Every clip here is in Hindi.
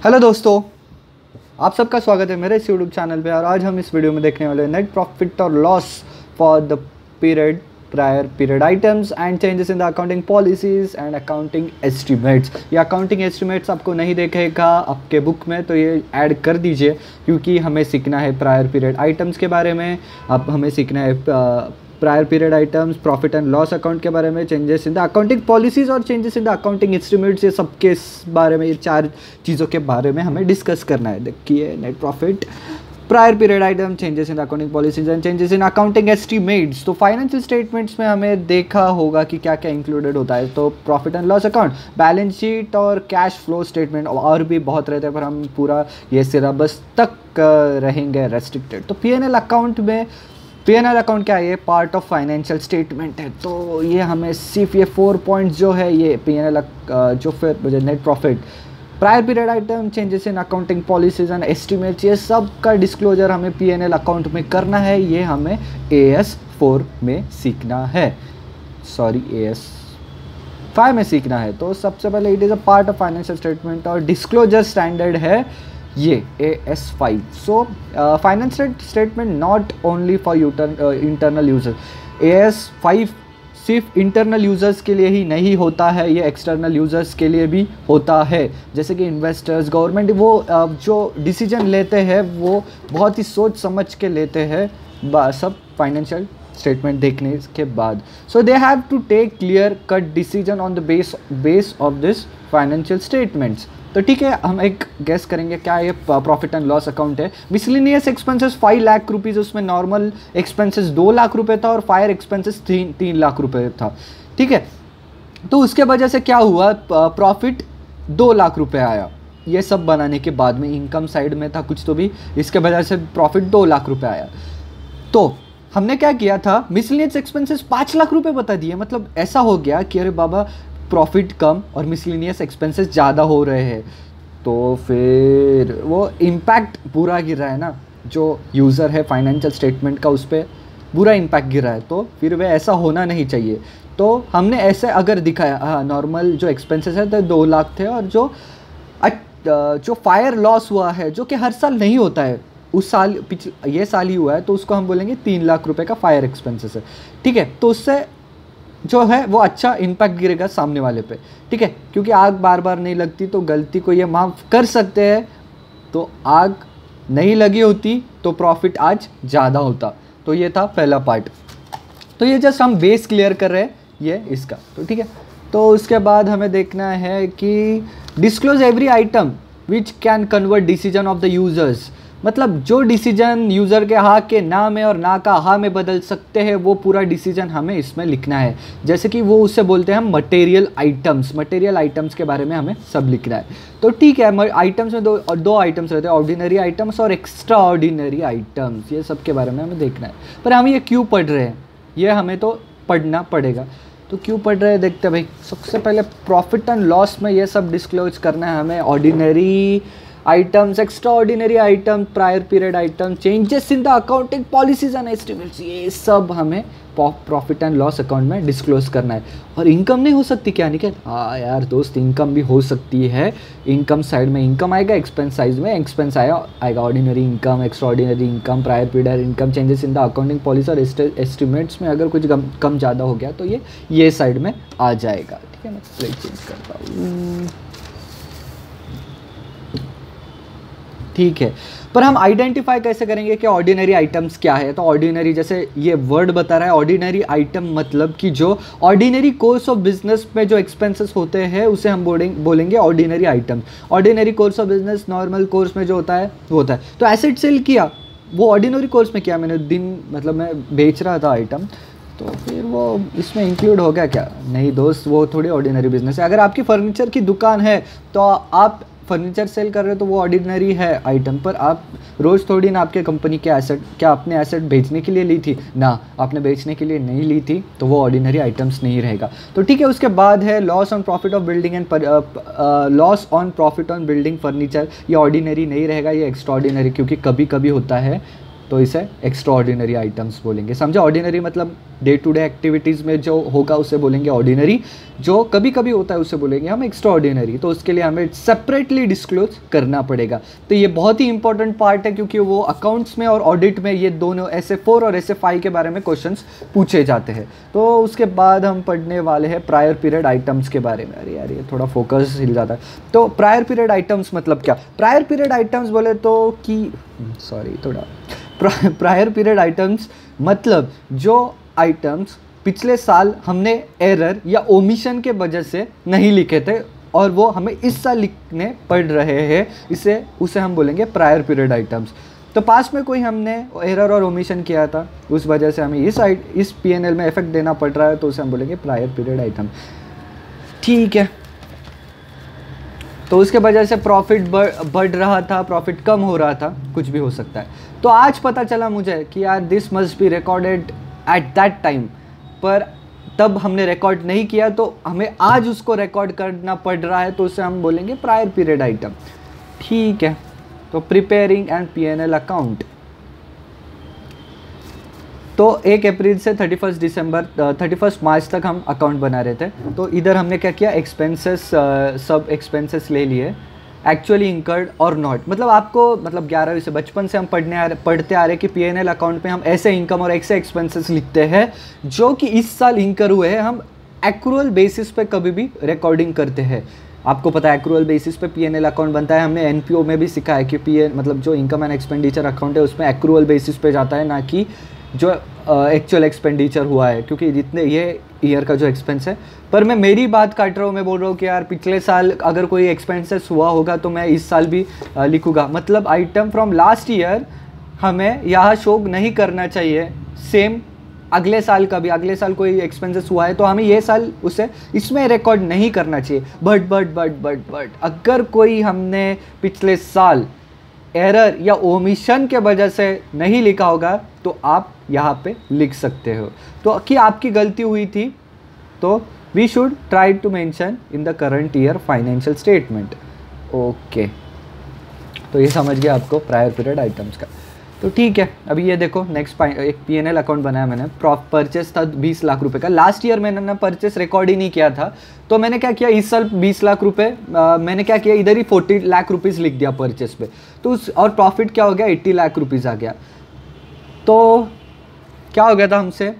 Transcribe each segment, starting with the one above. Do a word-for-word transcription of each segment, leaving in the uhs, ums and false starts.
हेलो दोस्तों, आप सबका स्वागत है मेरे इस यूट्यूब चैनल पे। और आज हम इस वीडियो में देखने वाले हैं नेट प्रॉफिट और loss for the period prior period items and changes in the accounting policies and accounting estimates. ये अकाउंटिंग एस्टिमेट्स आपको नहीं देखेगा आपके बुक में, तो ये ऐड कर दीजिए क्योंकि हमें सीखना है प्रायर पीरियड आइटम्स के बारे में। अब हमें सीखना है prior period items, profit and loss account के बारे में, changes in the accounting policies और changes in the accounting estimates. ये सबके इस बारे में, ये चार चीज़ों के बारे में हमें डिस्कस करना है। देखिए, net profit, prior period item, changes in accounting policies and changes in accounting estimates. तो फाइनेंशियल स्टेटमेंट्स में हमें देखा होगा कि क्या क्या इंक्लूडेड होता है। तो profit and loss account, balance sheet और कैश फ्लो स्टेटमेंट, और भी बहुत रहते हैं पर हम पूरा ये सिलेबस तक रहेंगे रेस्ट्रिक्टेड। तो पी एन एल अकाउंट में, पी एन एल अकाउंट क्या है? ये पार्ट ऑफ फाइनेंशियल स्टेटमेंट है। तो ये हमें सिर्फ ये फोर पॉइंट्स जो है, ये पी एन एल जो फिर मुझे net profit, prior period item, changes in accounting policies and estimates, ये सब का डिस्क्लोजर हमें पी एन एल अकाउंट में करना है। ये हमें ए एस फोर में सीखना है, सॉरी ए एस फाइव में सीखना है। तो सबसे पहले it is a part of financial statement और डिस्क्लोजर स्टैंडर्ड है ये A S five. So financial statement not only for internal user. A S five सिर्फ इंटरनल यूज़र्स के लिए ही नहीं होता है, ये एक्सटर्नल यूज़र्स के लिए भी होता है। जैसे कि इन्वेस्टर्स, गवर्नमेंट, वो uh, जो डिसीजन लेते हैं वो बहुत ही सोच समझ के लेते हैं सब फाइनेंशियल स्टेटमेंट देखने के बाद। So they have to take clear cut decision on the base base of this financial statements. तो ठीक है, हम एक गेस करेंगे क्या ये प्रॉफिट एंड लॉस अकाउंट है। Miscellaneous expenses five lakh rupees, उसमें नॉर्मल एक्सपेंसेस दो लाख रुपए था और फायर एक्सपेंसेस तीन तीन लाख रुपए था। ठीक है, तो उसके वजह से क्या हुआ, प्रॉफिट दो लाख रुपए आया। ये सब बनाने के बाद में इनकम साइड में था कुछ तो भी, इसके वजह से प्रॉफिट दो लाख रुपए आया। तो हमने क्या किया था, मिसलिनियस एक्सपेंसेस पाँच लाख रुपए बता दिए। मतलब ऐसा हो गया कि अरे बाबा, प्रॉफिट कम और मिसलिनियस एक्सपेंसेस ज़्यादा हो रहे हैं, तो फिर वो इम्पैक्ट बुरा गिर रहा है ना, जो यूज़र है फाइनेंशियल स्टेटमेंट का, उस पर बुरा इम्पैक्ट गिर रहा है। तो फिर वह ऐसा होना नहीं चाहिए। तो हमने ऐसे अगर दिखाया, हाँ, नॉर्मल जो एक्सपेंसेस है तो दो लाख थे, और जो जो फायर लॉस हुआ है जो कि हर साल नहीं होता है, उस साल पिछले ये साल ही हुआ है, तो उसको हम बोलेंगे तीन लाख रुपए का फायर एक्सपेंसेस है। ठीक है, तो उससे जो है वो अच्छा इम्पैक्ट गिरेगा सामने वाले पे। ठीक है, क्योंकि आग बार बार नहीं लगती, तो गलती को ये माफ़ कर सकते हैं। तो आग नहीं लगी होती तो प्रॉफिट आज ज़्यादा होता। तो ये था पहला पार्ट। तो ये जस्ट हम बेस क्लियर कर रहे हैं ये इसका। तो ठीक है, तो उसके बाद हमें देखना है कि disclose every item which can convert decision of the users. मतलब जो डिसीजन यूज़र के हाँ के ना में और ना का हाँ में बदल सकते हैं, वो पूरा डिसीजन हमें इसमें लिखना है। जैसे कि वो उससे बोलते हैं हम मटेरियल आइटम्स, मटेरियल आइटम्स के बारे में हमें सब लिखना है। तो ठीक है, आइटम्स में दो दो आइटम्स रहते हैं, ऑर्डिनरी आइटम्स और एक्स्ट्रा ऑर्डिनरी आइटम्स। ये सब के बारे में हमें देखना है। पर हम ये क्यों पढ़ रहे हैं, ये हमें तो पढ़ना पड़ेगा। तो क्यों पढ़ रहे हैं देखते हैं भाई। सबसे पहले प्रॉफिट एंड लॉस में ये सब डिस्क्लोज करना है हमें। Ordinary items, extraordinary item, prior period item, changes in the accounting policies and estimates, ये सब हमें प्रॉफिट एंड लॉस अकाउंट में डिस्क्लोज करना है। और इनकम नहीं हो सकती क्या निकल? हाँ यार दोस्त, इनकम भी हो सकती है। इनकम साइड में इनकम आएगा, एक्सपेंस साइड में एक्सपेंस आएगा आएगा ordinary income, extraordinary income, prior period income, changes in the accounting policy और एस्टिमेट्स में अगर कुछ कम कम ज़्यादा हो गया तो ये ये साइड में आ जाएगा। ठीक है, मैं स्लाइड चेंज करता हूँ। ठीक है, पर हम आइडेंटिफाई कैसे करेंगे कि ऑर्डिनरी आइटम्स क्या है? तो ऑर्डिनरी, जैसे ये वर्ड बता रहा है ऑर्डिनरी आइटम, मतलब कि जो ऑर्डिनरी कोर्स ऑफ बिजनेस में जो एक्सपेंसेस होते हैं उसे हम बोलेंगे ordinary item. Ordinary course of business, normal course में जो होता है वो होता है। तो एसेट सेल किया, वो ऑर्डिनरी कोर्स में किया मैंने, दिन मतलब मैं बेच रहा था आइटम, तो फिर वो इसमें इंक्लूड हो गया क्या? नहीं दोस्त, वो थोड़ी ऑर्डिनरी बिजनेस है। अगर आपकी फर्नीचर की दुकान है तो आप फर्नीचर सेल कर रहे हो तो वो ऑर्डिनरी है आइटम। पर आप रोज़ थोड़ी ना आपके कंपनी के एसेट, क्या आपने एसेट बेचने के लिए ली थी ना, आपने बेचने के लिए नहीं ली थी, तो वो ऑर्डिनरी आइटम्स नहीं रहेगा। तो ठीक है, उसके बाद है loss on profit of building and loss on profit on building furniture. ये ऑर्डिनरी नहीं रहेगा, ये एक्स्ट्रा ऑर्डिनरी, क्योंकि कभी कभी होता है तो इसे एक्स्ट्रा ऑर्डिनरी आइटम्स बोलेंगे। समझे? ऑर्डिनरी मतलब डे टू डे एक्टिविटीज़ में जो होगा उसे बोलेंगे ऑर्डिनरी, जो कभी कभी होता है उसे बोलेंगे हम एक्स्ट्रा ऑर्डिनरी। तो उसके लिए हमें सेपरेटली डिस्क्लोज करना पड़ेगा। तो ये बहुत ही इंपॉर्टेंट पार्ट है, क्योंकि वो अकाउंट्स में और ऑडिट में ये दोनों एस ए फोर और एस ए फाइव के बारे में क्वेश्चंस पूछे जाते हैं। तो उसके बाद हम पढ़ने वाले हैं प्रायर पीरियड आइटम्स के बारे में। अरे यार ये थोड़ा फोकस हिल जाता है। तो प्रायर पीरियड आइटम्स मतलब क्या? प्रायर पीरियड आइटम्स बोले तो कि सॉरी थोड़ा प्रायर पीरियड आइटम्स मतलब जो आइटम्स पिछले साल हमने एरर या ओमिशन के वजह से नहीं लिखे थे और वो हमें इस साल लिखने पड़ रहे हैं, इसे उसे हम बोलेंगे प्रायर पीरियड आइटम्स। तो पास में कोई हमने एरर और ओमिशन किया था, उस वजह से हमें इस आइट इस पी एन एल में इफेक्ट देना पड़ रहा है, तो उसे हम बोलेंगे प्रायर पीरियड आइटम। ठीक है, तो उसके वजह से प्रॉफिट बढ़ बढ़ रहा था, प्रॉफिट कम हो रहा था, कुछ भी हो सकता है। तो आज पता चला मुझे कि यार this must be recorded at that time, पर तब हमने रिकॉर्ड नहीं किया तो हमें आज उसको रिकॉर्ड करना पड़ रहा है, तो उसे हम बोलेंगे प्रायर पीरियड आइटम। ठीक है, तो preparing and P N L account. तो एक अप्रैल से thirty first December thirty first March तक हम अकाउंट बना रहे थे। तो इधर हमने क्या किया, एक्सपेंसेस सब एक्सपेंसेस ले लिए, एक्चुअली इंकर्ड और नॉट। मतलब आपको मतलब ग्यारहवीं से बचपन से हम पढ़ने आ रहे पढ़ते आ रहे कि पी एन एल अकाउंट में हम ऐसे इनकम और ऐसे एक्सपेंसेस लिखते हैं जो कि इस साल इंकर हुए हैं। हम एक्रूअल बेसिस पे कभी भी रिकॉर्डिंग करते हैं। आपको पता है एक्रूअल बेसिस पे पी एन एल अकाउंट बनता है। हमने एन पी ओ में भी सीखा है कि पी एन मतलब जो इनकम एंड एक्सपेंडिचर अकाउंट है उसमें एक्रूअल बेसिस पे जाता है, ना कि जो एक्चुअल uh, एक्सपेंडिचर हुआ है, क्योंकि जितने ये ईयर का जो एक्सपेंस है। पर मैं मेरी बात काट रहा हूँ, मैं बोल रहा हूँ कि यार पिछले साल अगर कोई एक्सपेंसेस हुआ होगा तो मैं इस साल भी uh, लिखूँगा। मतलब आइटम फ्रॉम लास्ट ईयर हमें यहाँ शो नहीं करना चाहिए, सेम अगले साल का भी। अगले साल कोई एक्सपेंसेस हुआ है तो हमें ये साल उसे इसमें रिकॉर्ड नहीं करना चाहिए। But but but but but अगर कोई हमने पिछले साल एरर या ओमिशन के वजह से नहीं लिखा होगा तो आप यहाँ पे लिख सकते हो तो कि आपकी गलती हुई थी, तो we should try to mention in the current year financial statement. Okay, तो ये समझ गया आपको प्रायर पीरियड आइटम्स का। तो ठीक है, अभी ये देखो नेक्स्ट एक पी एन एल अकाउंट बनाया मैंने। परचेस था बीस लाख रुपए का। लास्ट ईयर मैंने ना परचेस रिकॉर्ड ही नहीं किया था, तो मैंने क्या किया, इस साल बीस लाख रुपए मैंने क्या किया, इधर ही चालीस लाख रुपीस लिख दिया परचेस पे। तो उस और प्रॉफिट क्या हो गया, अस्सी लाख रुपीस आ गया। तो क्या हो गया था, हमसे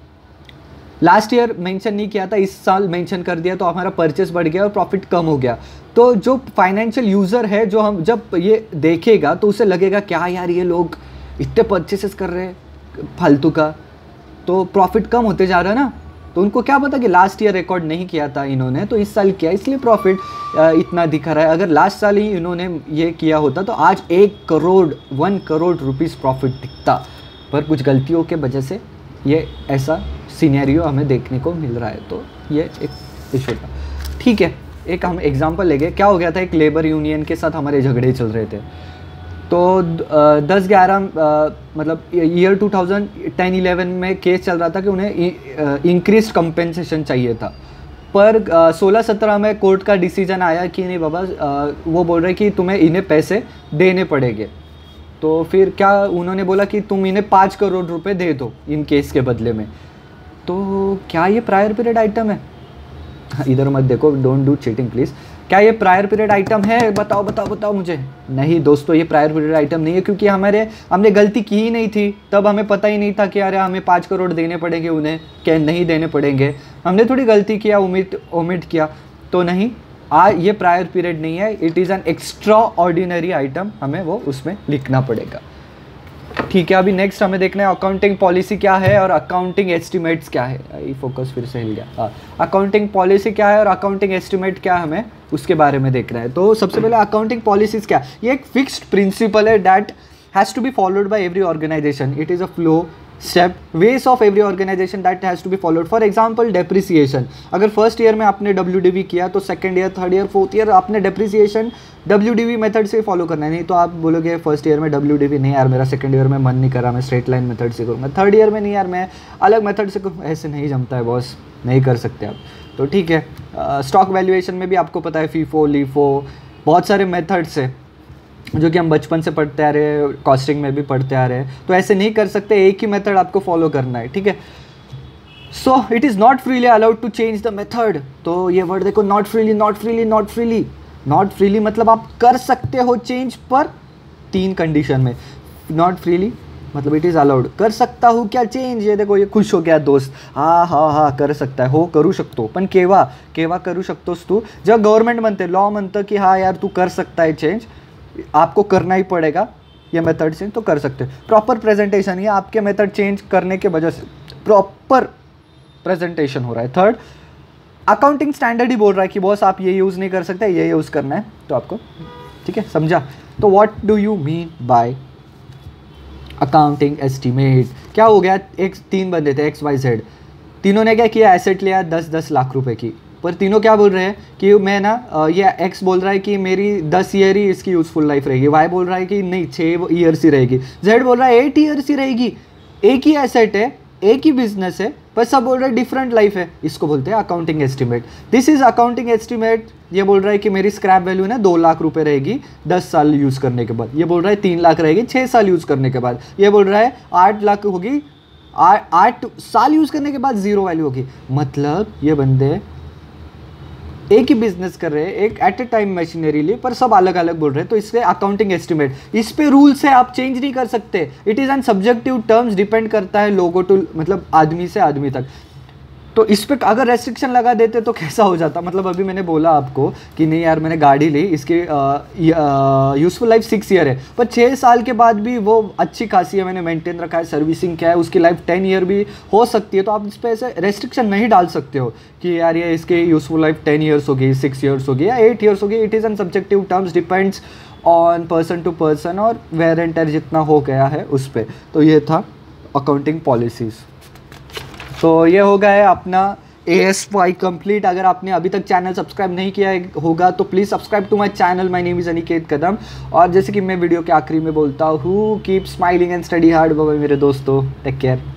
लास्ट ईयर मेंशन नहीं किया था, इस साल मेंशन कर दिया, तो हमारा परचेस बढ़ गया और प्रॉफिट कम हो गया। तो जो फाइनेंशियल यूज़र है, जो हम जब ये देखेगा तो उसे लगेगा क्या यार ये लोग इतने परचेसेस कर रहे हैं फालतू का, तो प्रॉफिट कम होते जा रहा है ना। तो उनको क्या पता कि लास्ट ईयर रिकॉर्ड नहीं किया था इन्होंने, तो इस साल किया, इसलिए प्रॉफिट इतना दिखा रहा है। अगर लास्ट साल ही इन्होंने ये किया होता तो आज एक crore one crore rupees profit दिखता, पर कुछ गलतियों के वजह से ये ऐसा सिनेरियो हमें देखने को मिल रहा है। तो ये एक इशू था। ठीक है, एक हम एग्जांपल लेंगे। क्या हो गया था, एक लेबर यूनियन के साथ हमारे झगड़े चल रहे थे। तो दस ग्यारह मतलब year two thousand ten eleven में केस चल रहा था कि उन्हें इंक्रीज कंपेंसेशन चाहिए था, पर सोलह सत्रह में कोर्ट का डिसीजन आया कि नहीं बाबा, आ, वो बोल रहे कि तुम्हें इन्हें पैसे देने पड़ेंगे। तो फिर क्या उन्होंने बोला कि तुम इन्हें पाँच करोड़ रुपए दे दो इन केस के बदले में। तो क्या ये प्रायर पीरियड आइटम है? इधर मत देखो, डोंट डू चीटिंग प्लीज़। क्या ये प्रायर पीरियड आइटम है? बताओ बताओ बताओ मुझे। नहीं दोस्तों, ये प्रायर पीरियड आइटम नहीं है, क्योंकि हमारे हमने गलती की ही नहीं थी। तब हमें पता ही नहीं था कि अरे हमें पाँच करोड़ देने पड़ेंगे, उन्हें क्या नहीं देने पड़ेंगे। हमने थोड़ी गलती किया, ओमिट ओमिट किया, तो नहीं, आ ये प्रायर पीरियड नहीं है, it is an extraordinary item, हमें वो उसमें लिखना पड़ेगा। ठीक है, अभी नेक्स्ट हमें देखना है अकाउंटिंग पॉलिसी क्या है और अकाउंटिंग एस्टिमेट्स क्या है। ये फोकस फिर से हिल गया। हाँ, अकाउंटिंग पॉलिसी क्या है और अकाउंटिंग एस्टिमेट क्या है, हमें उसके बारे में देखना है। तो सबसे पहले अकाउंटिंग पॉलिसीज क्या है? ये एक फिक्स्ड प्रिंसिपल है that has to be followed by every organization. It is a flow step ways of every organization that has to be followed. For example depreciation, अगर फर्स्ट ईयर में आपने डब्ल्यू डी वी किया तो second year, third year, fourth year आपने depreciation W D V method से फॉलो करना है। नहीं तो आप बोलोगे फर्स्ट ईयर में डब्ल्यू डी वी नहीं यार, मेरा सेकंड ईयर में मन नहीं करा, मैं स्ट्रेट लाइन मेथड से करूँगा। थर्ड ईयर में नहीं यार, मैं अलग मेथड से करूँ। ऐसे नहीं जमता है बॉस, नहीं कर सकते आप। तो ठीक है, स्टॉक वैल्यूएशन में भी आपको पता है फीफो लीफो बहुत सारे मेथड्स है, जो कि हम बचपन से पढ़ते आ रहे हैं, कॉस्टिंग में भी पढ़ते आ रहे हैं। तो ऐसे नहीं कर सकते, एक ही मेथड आपको फॉलो करना है, ठीक है। So it is not freely allowed to change the method. तो ये वर्ड देखो, not freely, not freely, not freely. Not freely मतलब आप कर सकते हो चेंज, पर तीन कंडीशन में। नॉट फ्रीली मतलब इट इज़ अलाउड, कर सकता हूँ क्या चेंज, ये देखो ये खुश हो गया दोस्त, हाँ हाँ हाँ कर सकता है, हो करू शकतो, पण केव्हा केव्हा करू शकतोस तू, जब गव्हर्नमेंट म्हणते, लॉ म्हणतं की हाँ यार तू कर सकता है चेंज, आपको करना ही पड़ेगा ये मेथड चेंज, तो कर सकते हो। प्रॉपर प्रेजेंटेशन, ये आपके मेथड चेंज करने के वजह से प्रॉपर प्रेजेंटेशन हो रहा है। थर्ड, अकाउंटिंग स्टैंडर्ड ही बोल रहा है कि बॉस आप ये यूज़ नहीं कर सकते, ये यूज़ करना है तो आपको, ठीक है, समझा। तो what do you mean by accounting estimate? क्या हो गया, एक तीन बंदे थे एक्स वाई जेड, तीनों ने क्या किया, एसेट लिया दस दस लाख रुपए की, पर तीनों क्या बोल रहे हैं कि मैं ना, ये एक्स बोल रहा है कि मेरी दस ईयर ही इसकी यूज़फुल लाइफ रहेगी, वाई बोल रहा है कि नहीं छः ईयर्स ही रहेगी, जेड बोल रहा है एट ईयर्स ही रहेगी, एक ही एसेट है, एक ही बिजनेस है, पर सब बोल रहे हैं डिफरेंट लाइफ है। इसको बोलते हैं accounting estimate. This is accounting estimate. ये बोल रहा है कि मेरी स्क्रैप वैल्यू ना दो लाख रुपए रहेगी दस साल यूज़ करने के बाद, ये बोल रहा है तीन लाख रहेगी छः साल यूज़ करने के बाद, ये बोल रहा है आठ लाख होगी आठ साल यूज़ करने के बाद जीरो वैल्यू होगी। मतलब ये बंदे एक ही बिजनेस कर रहे हैं, एक एट ए टाइम मशीनरी लिए, पर सब अलग अलग बोल रहे हैं। तो इससे अकाउंटिंग एस्टिमेट, इस पे रूल्स है, आप चेंज नहीं कर सकते। It is an subjective terms, depend करता है लोगो टू, मतलब आदमी से आदमी तक। तो इस पे अगर रेस्ट्रिक्शन लगा देते तो कैसा हो जाता, मतलब अभी मैंने बोला आपको कि नहीं यार मैंने गाड़ी ली, इसकी यूज़फुल लाइफ सिक्स ईयर है, पर छः साल के बाद भी वो अच्छी खासी है, मैंने मेंटेन रखा है, सर्विसिंग क्या है, उसकी लाइफ टेन ईयर भी हो सकती है। तो आप इस पर ऐसे रेस्ट्रिक्शन नहीं डाल सकते हो कि यार ये इसकी यूज़फुल लाइफ टेन ईयर्स होगी, सिक्स ईयर्स होगी या एट ईयर्स होगी। It is an subjective terms, depends on person to person और वेयर एंड टेयर जितना हो गया है उस पर। तो ये था अकाउंटिंग पॉलिसीज़। तो ये हो गया है अपना ए एस वाई कंप्लीट। अगर आपने अभी तक चैनल सब्सक्राइब नहीं किया होगा तो please subscribe to my channel. My name is Aniket Kadam. और जैसे कि मैं वीडियो के आखिरी में बोलता हूँ, keep smiling and study hard. Bye bye मेरे दोस्तों, टेक केयर।